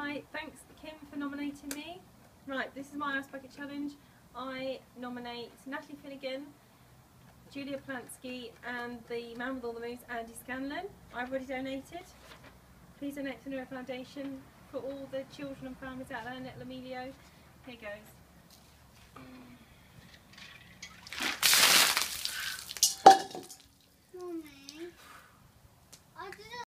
Hi, thanks Kim for nominating me. Right, this is my Ice Bucket Challenge. I nominate Natalie Finnegan, Julia Plansky and the man with all the moves, Andy Scanlon. I've already donated. Please donate to the Neuro Foundation for all the children and families out there in Little Emilio. Here goes.